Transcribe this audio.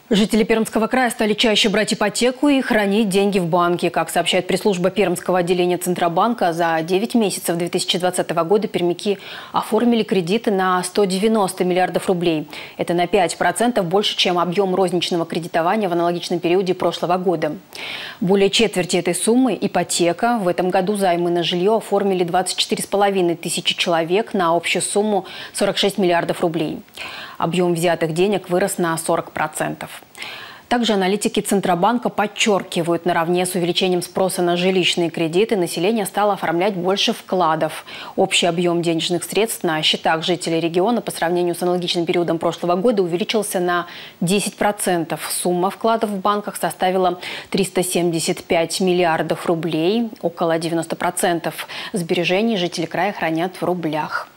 Жители Пермского края стали чаще брать ипотеку и хранить деньги в банке. Как сообщает пресс-служба Пермского отделения Центробанка, за 9 месяцев 2020 года пермяки оформили кредиты на 190 миллиардов рублей. Это на 5% больше, чем объем розничного кредитования в аналогичном периоде прошлого года. Более четверти этой суммы – ипотека. В этом году займы на жилье оформили 24,5 тысячи человек на общую сумму 46 миллиардов рублей. Объем взятых денег вырос на 40%. Также аналитики Центробанка подчеркивают, наравне с увеличением спроса на жилищные кредиты население стало оформлять больше вкладов. Общий объем денежных средств на счетах жителей региона по сравнению с аналогичным периодом прошлого года увеличился на 10%. Сумма вкладов в банках составила 375 миллиардов рублей. Около 90% сбережений жители края хранят в рублях.